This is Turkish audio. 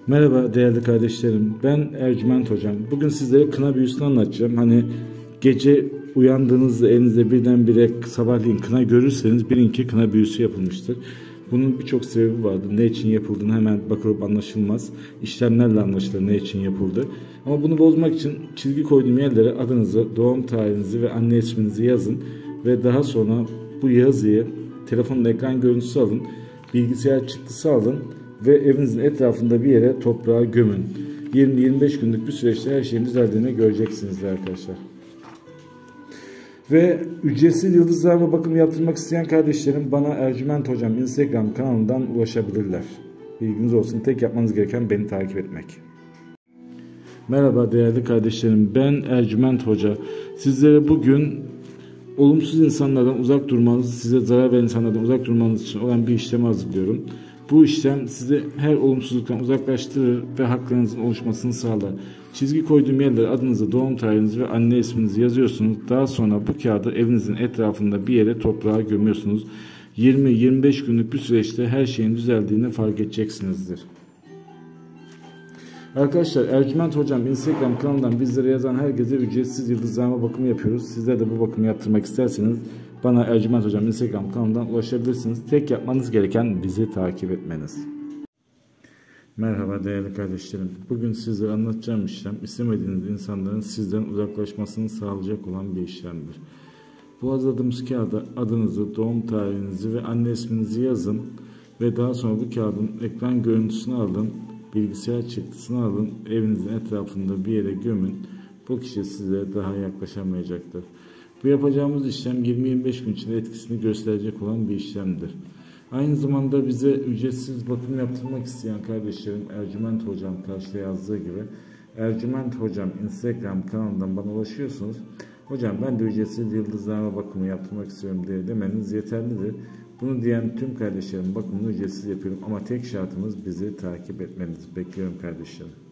Merhaba değerli kardeşlerim, ben Ercüment Hocam. Bugün sizlere kına büyüsünü anlatacağım. Hani gece uyandığınızda elinizde birdenbire sabahleyin kına görürseniz bilin ki kına büyüsü yapılmıştır. Bunun birçok sebebi vardır. Ne için yapıldığını hemen bakılıp anlaşılmaz. İşlemlerle anlaşılır ne için yapıldı. Ama bunu bozmak için çizgi koyduğum yerlere adınızı, doğum tarihinizi ve anne isminizi yazın. Ve daha sonra bu yazıyı telefonun ekran görüntüsü alın, bilgisayar çıktısı alın ve evinizin etrafında bir yere toprağa gömün. 20-25 günlük bir süreçte her şeyin düzeldiğini göreceksiniz arkadaşlar. Ve ücretsiz yıldızlarla bakım yaptırmak isteyen kardeşlerim bana Ercüment Hocam Instagram kanalından ulaşabilirler. Bilginiz olsun, tek yapmanız gereken beni takip etmek. Merhaba değerli kardeşlerim, ben Ercüment Hoca. Sizlere bugün olumsuz insanlardan uzak durmanız, size zarar veren insanlardan uzak durmanız için olan bir işlemi hazırlıyorum. Bu işlem sizi her olumsuzluktan uzaklaştırır ve haklarınızın oluşmasını sağlar. Çizgi koyduğum yerlere adınızı, doğum tarihinizi ve anne isminizi yazıyorsunuz. Daha sonra bu kağıdı evinizin etrafında bir yere toprağa gömüyorsunuz. 20-25 günlük bir süreçte her şeyin düzeldiğini fark edeceksinizdir. Arkadaşlar, Ercüment Hocam Instagram kanalından bizlere yazan herkese ücretsiz yıldızlama bakımı yapıyoruz. Sizler de bu bakımı yaptırmak isterseniz bana Ercüment Hocam Instagram kanalından ulaşabilirsiniz. Tek yapmanız gereken bizi takip etmeniz. Merhaba değerli kardeşlerim. Bugün sizlere anlatacağım işlem istemediğiniz insanların sizden uzaklaşmasını sağlayacak olan bir işlemdir. Bu hazırladığımız kağıda adınızı, doğum tarihinizi ve anne isminizi yazın ve daha sonra bu kağıdın ekran görüntüsünü alın. Bilgisayar çıktısını alın, evinizin etrafında bir yere gömün. Bu kişi size daha yaklaşamayacaktır. Bu yapacağımız işlem 20-25 gün içinde etkisini gösterecek olan bir işlemdir. Aynı zamanda bize ücretsiz bakım yaptırmak isteyen kardeşlerim Ercüment Hocam karşıda yazdığı gibi Ercüment Hocam Instagram kanalından bana ulaşıyorsunuz. Hocam ben de ücretsiz yıldızlama bakımı yaptırmak istiyorum diye demeniz yeterlidir. Bunu diyen tüm kardeşlerim bakımını ücretsiz yapıyorum ama tek şartımız bizi takip etmeniz. Bekliyorum kardeşlerim.